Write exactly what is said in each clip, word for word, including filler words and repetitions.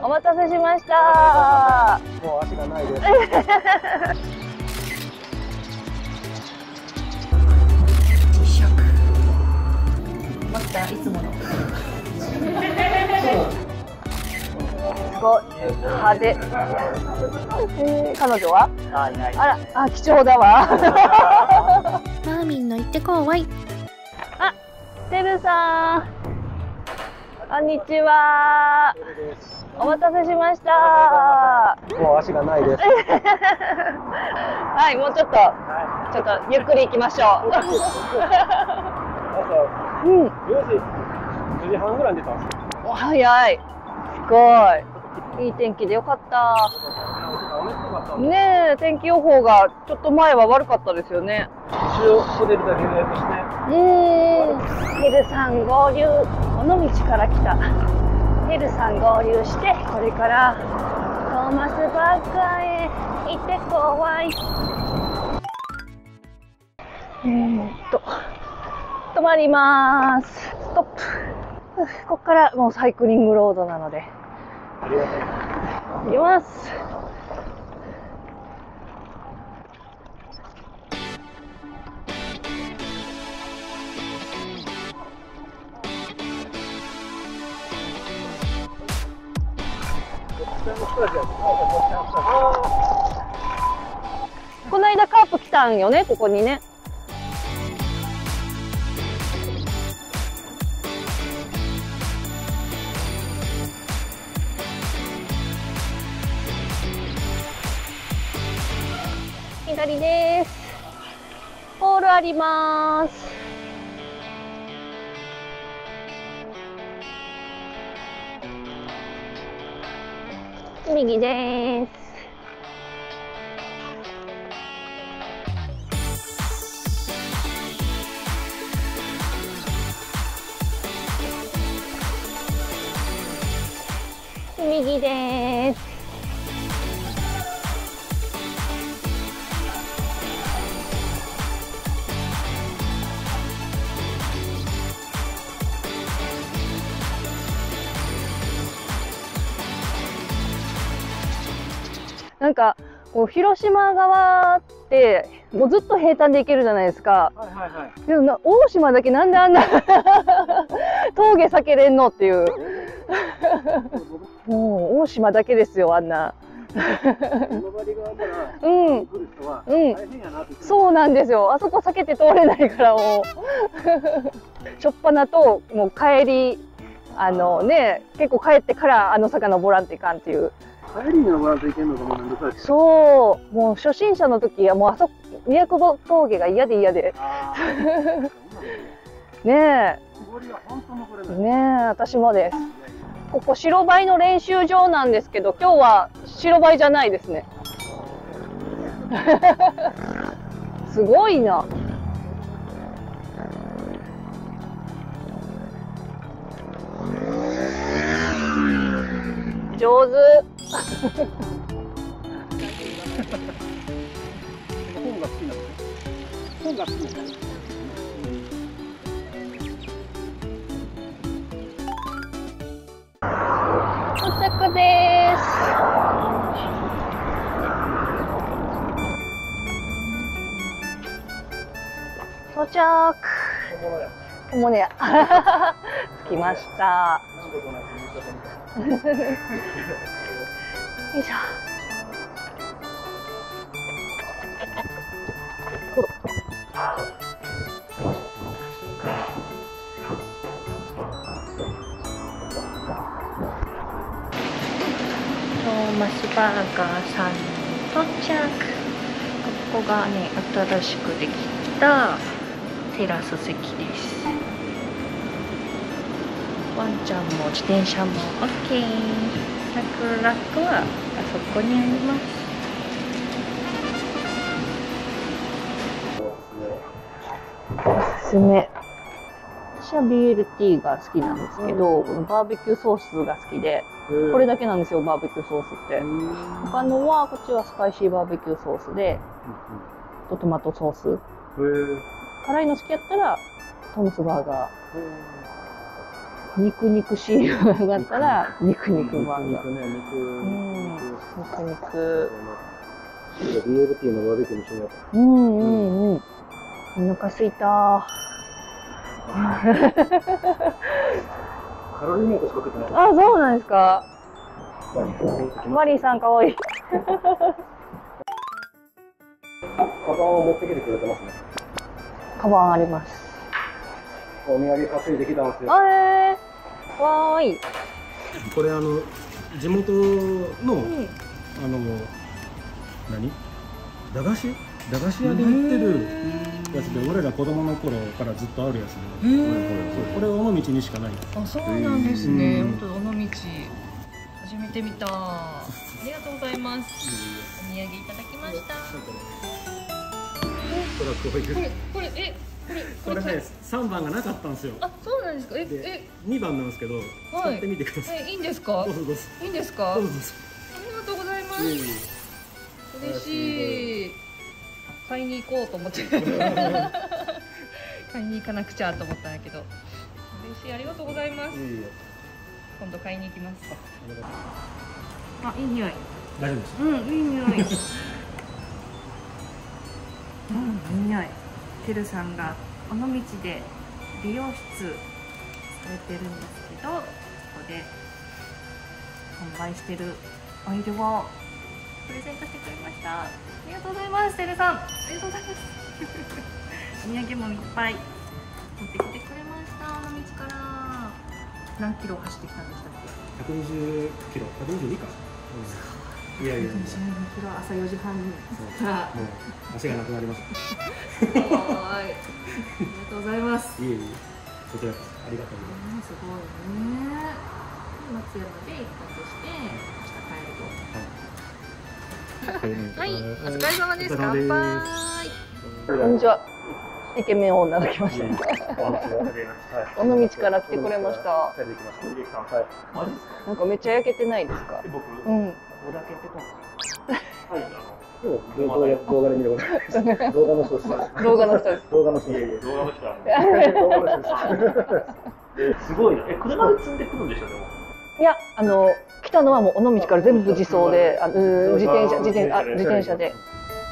お待たせしました。 もう足がないです。 またいつもの。すごい派手。えー、彼女は？ あ、いない。 あら、あ、貴重だわ。 マーミンの行ってこわい。 あ、てるさん。こんにちは。お待たせしました。 もう足がないです。 はい、もうちょっと、はい、ちょっとゆっくり行きましょう。うん。 よじ、くじはんぐらいに出たんですよ。 お早い。すごい。いい天気でよかった。ねえ、天気予報がちょっと前は悪かったですよね。 一応ホテルだけ予約して。 うーん。ヘルさん合流。この道から来た。ヘルさん合流して、これからトーマスバーガーへ行ってこわい。えーっと、止まります。ストップ。ここからもうサイクリングロードなので。 ありがとうございます。 行きます。この間カープ来たんよね、ここにね。左です。ポールあります。右です。右です。なんかこう広島側ってもうずっと平坦で行けるじゃないですか。 はいはいはい。 でもな大島だけなんであんな峠避けれんのっていう。もう大島だけですよあんな。うん、うん、そうなんですよ。あそこ避けて通れないからもうしょっぱなともう帰りあのね結構帰ってからあの坂登らんといかんっていう。 帰りに登らんといけんのかもなんでか。 そう、もう初心者の時はもうあそこ都峠が嫌で嫌で。ねえ。ねえ、私もです。ここ白バイの練習場なんですけど、今日は白バイじゃないですね。すごいな。上手。 本が好きなの？本が好きなの？ 到着です。到着。おもねや。着きました。よいしょ。 トーマスバーガーさん到着。ここがね、新しくできたテラス席です。ワンちゃんも自転車も OK。サクラックはあそこにあります。 おすすめ。私は ビーエルティー が好きなんですけど、このバーベキューソースが好きで、これだけなんですよ、バーベキューソースって。他のは、こっちはスパイシーバーベキューソースで、とトマトソース。辛いの好きやったら、トーマスバーガー。 肉肉しいのがあったら肉肉漫画。 肉ね、肉。 うん。肉肉。 ビーエルティー のバーベキューにしよう。 うんうんうん。お腹すいた。 カロリーメイトしか食ってない。 あ、そうなんですか。マリーさん可愛い。 カバンを持ってきてくれてますね。 カバンあります。 お土産稼いできたんですよ。 あえー、わーい。 これあの地元の、 うん、 あの何？駄菓子？駄菓子屋で売ってるやつで、俺ら子供の頃からずっとあるやつで、これ尾道にしかない。 あ、そうなんですね。本当尾道初めて見た。ありがとうございます。お土産いただきました。 これこれこれえこれこれねさんばんがなかったんですよ。 あ、そうなんですか。ええにばんなんですけど、使ってみてください。 え、いいんですか。 どうぞどうぞ。 いいんですか。 どうぞどうぞ。 ありがとうございます。嬉しい。買いに行こうと思って買いに行かなくちゃと思ったんだけど、嬉しい。ありがとうございます。今度買いに行きます。あ、いい匂い。 大丈夫です。 うん、いい匂い。うん、いい匂い。てるさんが尾道で美容室されてるんですけど、ここで販売してるオイルをプレゼントしてくれました。ありがとうございます、てるさん。ありがとうございます。お土産もいっぱい持ってきてくれました。尾道から何キロ走ってきたんでしたっけ？ ひゃくにじゅっキロ、ひゃくにじゅうにか。いやいやいや。 ひゃくにじゅうにキロ、朝よじはんにからもう足がなくなりました。 はい。ありがとうございます。 いえいえ、こちらこそありがとうございます。 すごいね。松山で一泊して明日帰ると。はい、お疲れ様です。乾杯。 こんにちは。イケメン女が来ました。尾道から来てくれました。なんかめっちゃ焼けてないですか？うん。 動画動画で見ること。動画の人です。 動画の人です。 動画の人。動画の人。すごいな。え、車で積んでくるんでしょでも。 いや、あの来たのはもう尾道から全部自走で、あ、自転車自転あ自転車で。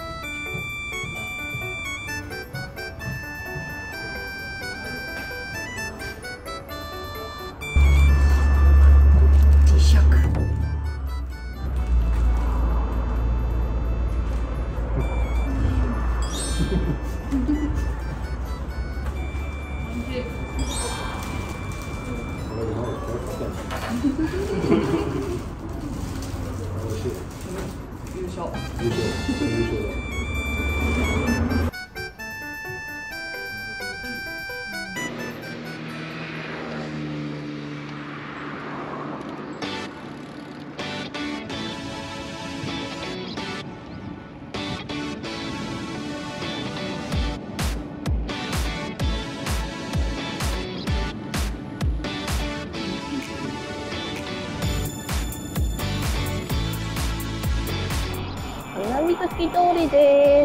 花水木通りです。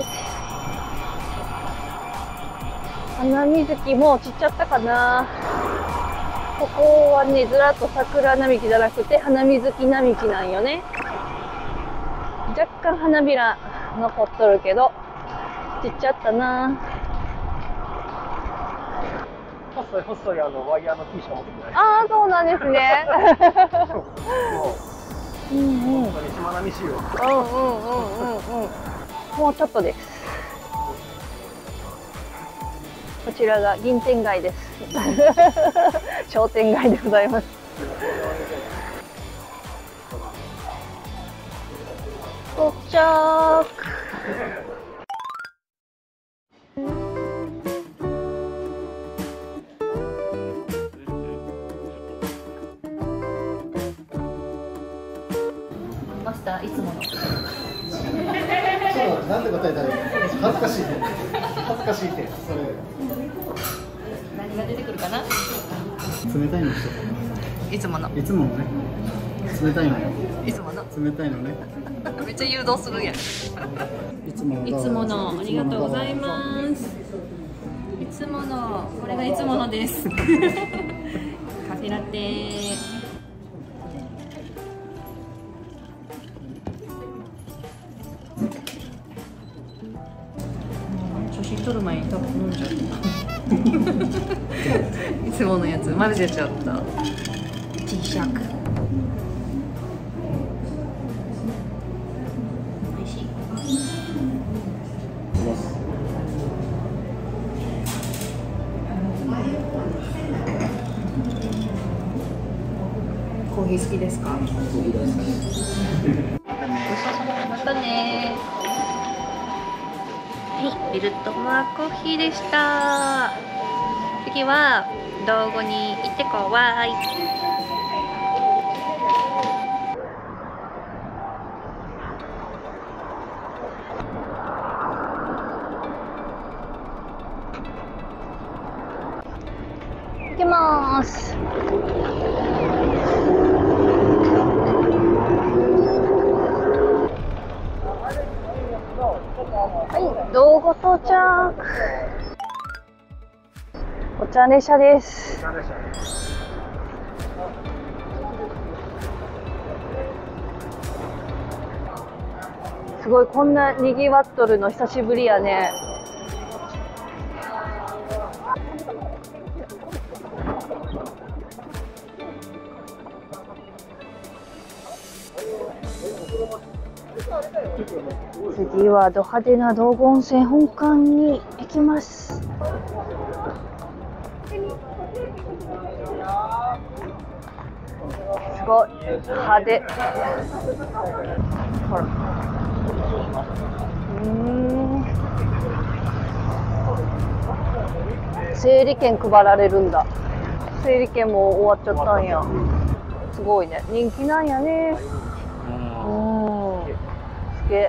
花水木もう散っちゃったかな。ここはね、ずらっと桜並木じゃなくて花水木並木なんよね。若干花びら残っとるけど散っちゃったな。 細い細いあのワイヤーの木しか持ってない。 ああ、そうなんですね。うんうん。 本当にしまなみ仕様。 うんうんうんうんうん。もうちょっとです。こちらが銀天街です。商店街でございます。到着。 マスターいつもの。 なんて答えたらいい？恥ずかしいね。恥ずかしいって。それ。 何が出てくるかな。 冷たいの人。 いつもの。 いつものね。冷たいのよ。 いつもの。 冷たいのね。 めっちゃ誘導するやん。いつもの。 いつもの。ありがとうございます。いつもの。これがいつものです。カフェフェラテ。写真撮る前に多分飲んじゃったいつものやつ混ぜちゃった。小さく美味しい。コーヒー好きですか？ごちそうさままたね。はい、ビルトマーコーヒーでした。次は道後に行ってこわい。行きます。はい、道後到着。お茶列車です。すごい、こんなにぎわっとるの久しぶりやね。次はド派手な道後温泉本館に行きます。すごい派手。ほら、うーん、整理券配られるんだ。整理券も終わっちゃったんや。すごいね、人気なんやね。うん、すげえ。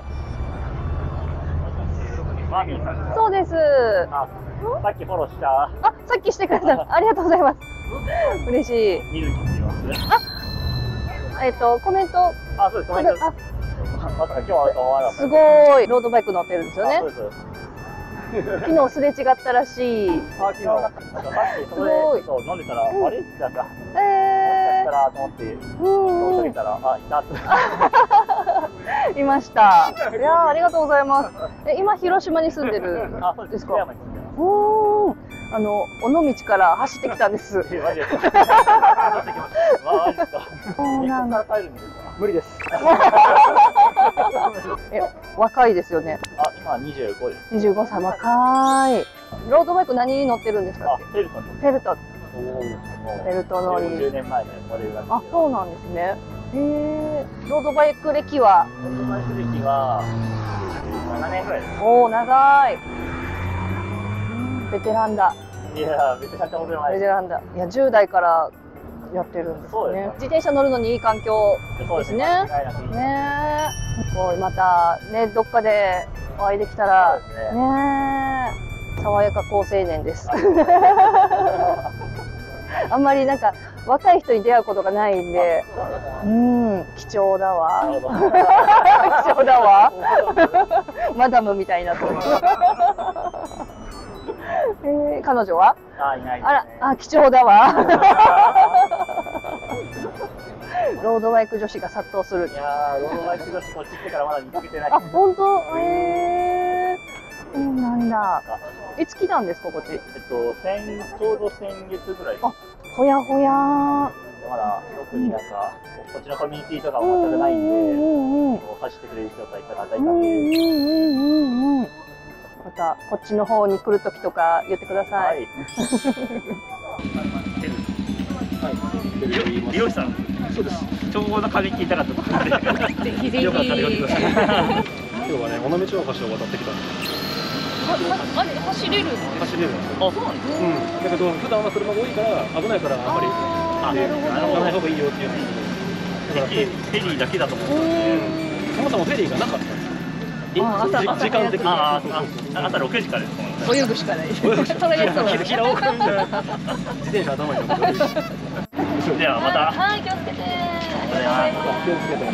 そうです。 あ、さっきフォローした。 あ、さっきしてくれた。ありがとうございます。嬉しい。 見る気って言います。 あ、えっとコメント。 あ、そうです。コメント。あ、まさか今日はと思わなかった。 すごい。ロードバイク乗ってるんですよね。 そうです。 昨日すれ違ったらしい。 あ、昨日。さっきそれと飲んでたら、あれなんか。 ええ。 もしかしたらと思って。うん。かけたら、あ、いた。 いました。いやー、ありがとうございます。え、今広島に住んでるんですか？おお、あの尾道から走ってきたんです。そうなんだ。 無理です。 え、若いですよね。 あ、今にじゅうごです。 にじゅうごさい、若い。ロードバイク何に乗ってるんですか？ あ、フェルト。 フェルト。フェルト乗り。 じゅうねんまえのモデルなんです。 あ、そうなんですね。へえ、ロードバイク歴は？ ロードバイク歴はななねんぐらいです。 おお、長い。ベテランだ。 いや、ベテランってことじゃないです。 ベテランだ。いや、じゅう代からやってるんですね。自転車乗るのにいい環境ですね。ねえ、すごい。またね、どっかでお会いできたらねえ、爽やか好青年です。あんまりなんか若い人に出会うことがないんで、うん、貴重だわ。貴重だわ。マダムみたいなと。えー、彼女は？ あ、いないですね。 あら、あ、貴重だわ。ロードバイク女子が殺到する。 いやー、ロードバイク女子こっち来てからまだ見つけてない。 あ、本当？えー、そうなんだ。いつ来たんですか、こっち？えっと、先ちょうど先月ぐらいです。 あ、ほやほや。まだ特になんか、うん、こっちのコミュニティとかも全くないんで、うんうん、走ってくれる人がいたら大歓迎です。 またこっちの方に来る時とか言ってください。はい。 美容師さん。そうです。ちょうど髪切りたかったと思って。ぜひぜひ。よかったら寄ってください。今日はね、尾道大橋を渡ってきたんです。 あれ走れる？ 走れる。あ、そうなんですか。うん。だけど普段は車が多いから危ないからあんまり。あ、なるほど。乗らない方がいいよっていう。だからフェリーだけだと思ってたんで。そもそもフェリーがなかったんです。 朝時間的に朝ろくじからです。 泳ぐしかない。それやったら平岡みたいな。自転車頭に乗って。ではまた。 はい、気をつけて。 気をつけて。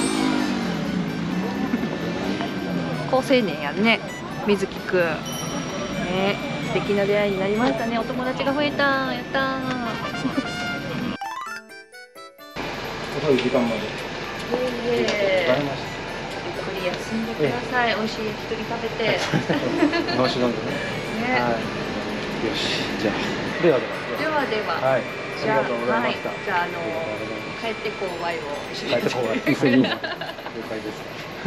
好青年やね、水木くん。ね、素敵な出会いになりましたね。お友達が増えた。やったー。 遅い時間まで。 いえいえありがとうございましゆっくり休んでください。美味しい焼き鳥食べて。 た。日本酒飲んでね。 ね。 はい。よし、じゃあ、ではでではでは。 は。はい。 じゃあ、 ありがとうございはいました。。 じゃあ、あの、帰ってこうわいを一緒に。 帰ってこうわい。 せ了解です。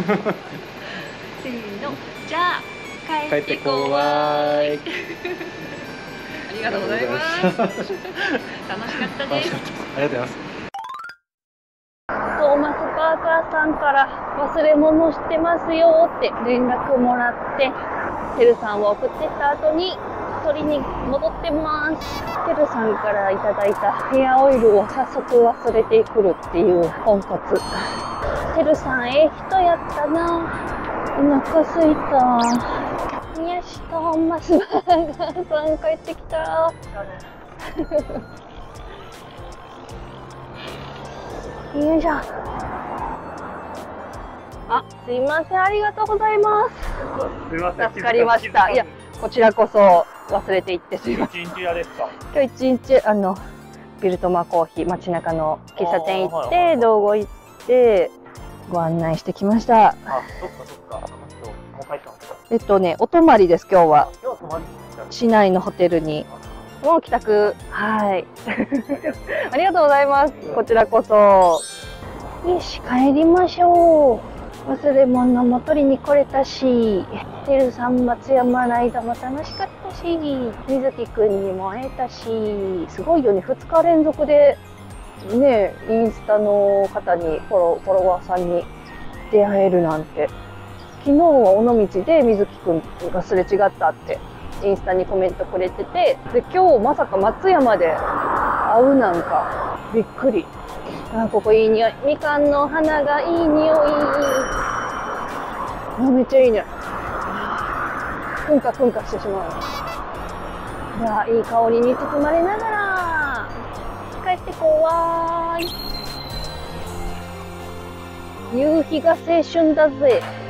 ーの。じゃあ、帰帰っっててこうこうわわい。 い。ありがとうございます。楽しかったです。 楽しかったです。ありがとうございます。 トーマス・パーカーさんから忘れ物してますよって連絡もらって、てるさんを送ってった後に取りに戻ってます。てるさんからいただいたヘアオイルを早速忘れてくるっていうポンコツ。てるさん、ええ人やったな。お腹すいた。よし、トーマス・パーカーさん帰ってきた。よいしょ。あ、すいません、ありがとうございます。 すみません。 助かりました。いや、こちらこそ忘れていってすいません。 一日屋ですか。 今日一日、あの、ビルトマコーヒー、街中の喫茶店行って、 あーはいはい道後行って、ご案内してきました。 あ、そっかそっか。今日もう帰ったんですか。 えっとね、お泊まりです、今日は。 今日泊まりに来たんです市内のホテルに。もう帰宅。はい。ありがとうございます。こちらこそ。よし、帰りましょう。忘れ物も取りに来れたし、てるさん松山ライダーも楽しかったし、水木くんにも会えたし、すごいよね。ふつか連続で、ね、インスタの方に、フォロフォロワーさんに出会えるなんて。昨日は尾道で水木くんがすれ違ったって。インスタにコメントくれてて、で今日まさか松山で会うなんかびっくり。あ、ここいい匂い。みかんの花がいい匂い。あ、めっちゃいい匂い。くんかくんかしてしまう。いや、いい香りに包まれながら帰ってこわーい。夕日が青春だぜ。